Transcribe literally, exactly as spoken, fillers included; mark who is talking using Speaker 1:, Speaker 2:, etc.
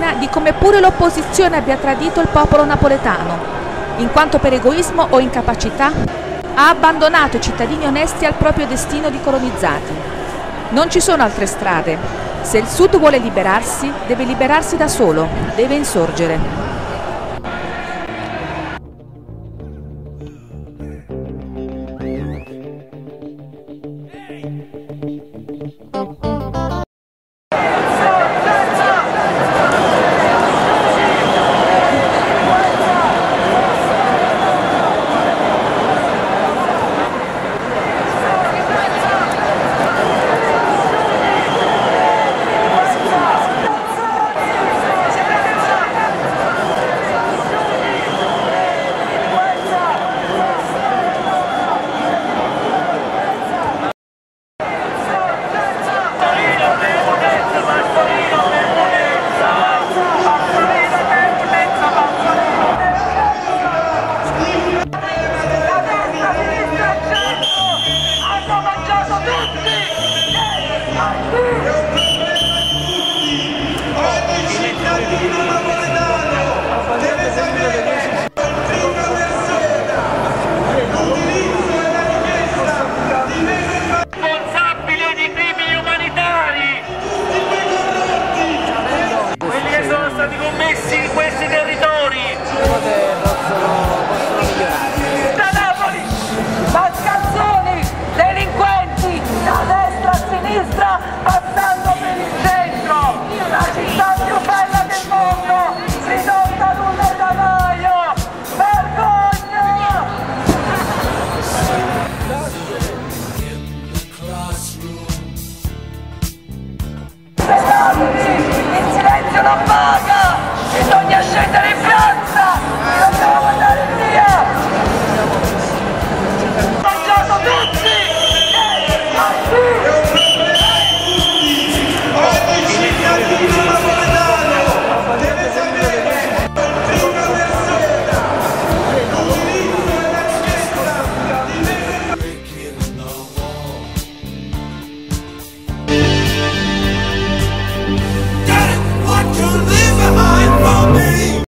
Speaker 1: pena di come pure l'opposizione abbia tradito il popolo napoletano, in quanto per egoismo o incapacità ha abbandonato i cittadini onesti al proprio destino di colonizzati. Non ci sono altre strade. Se il Sud vuole liberarsi, deve liberarsi da solo, deve insorgere.